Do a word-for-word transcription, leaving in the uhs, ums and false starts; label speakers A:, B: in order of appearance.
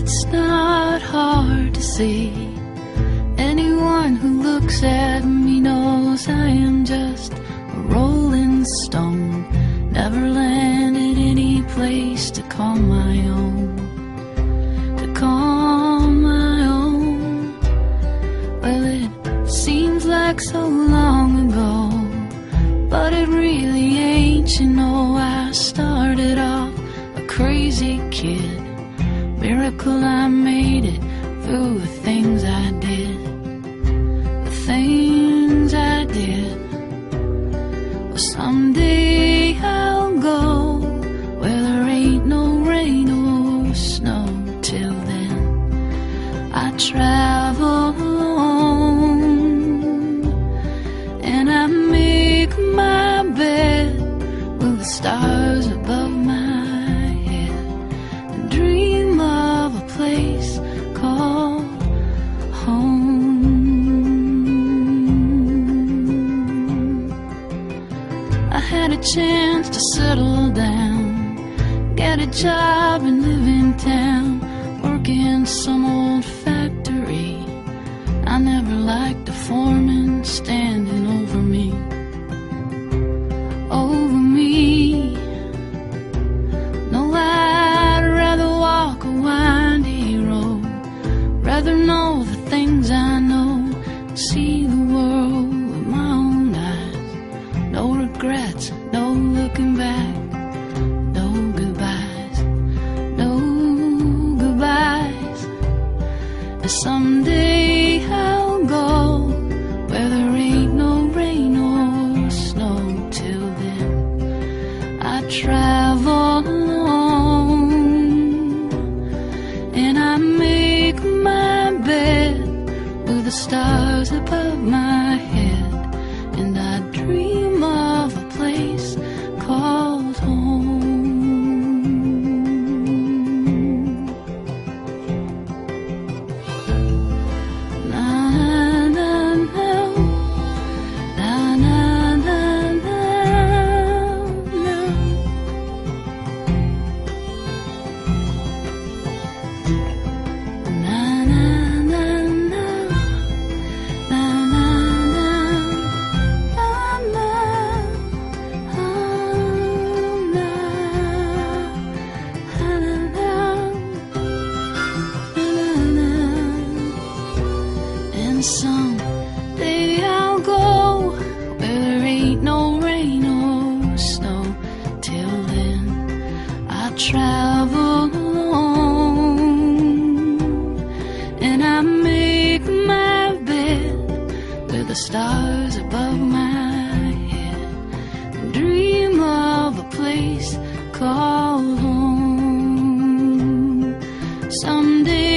A: It's not hard to see. Anyone who looks at me knows I am just a rolling stone, never landed any place to call my own, to call my own. Well, it seems like so long ago, but it really ain't. You know, I started off a crazy kid. Miracle I made it through the things I did, the things I did. Well, someday I'll go where there ain't no rain or snow. Till then I travel alone, and I make my bed with the stars above my head, and dream of a place called home. I had a chance to settle down, get a job and live in town, work in some old factory. I never liked the foreman standing over me, over me. No, I'd rather walk a windy road, rather know the things I know, see the world with my own eyes. No regrets, no looking back, no goodbyes, no goodbyes. And someday I'll go where there ain't no rain or snow. Till then I travel alone, and I make my bed with the stars above my head, and I dream of a place called home. Na na na, na na na na na. Na na na na, na na na, na na, ah, na, ah, na, na, na, na. And someday I'll go where there ain't no rain or snow. Till then I travel alone, and I make my bed with the stars above my head, and dream of a place called home. Someday